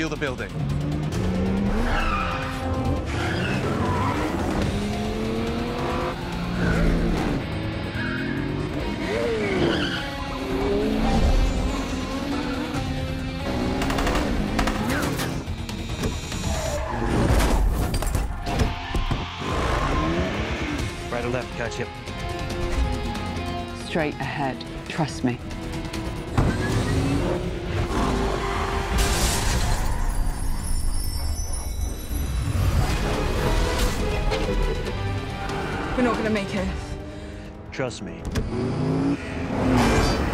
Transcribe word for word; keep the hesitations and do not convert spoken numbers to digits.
Secure the building. Right or left, catch him. Straight ahead. Trust me. We're not gonna make it. Trust me.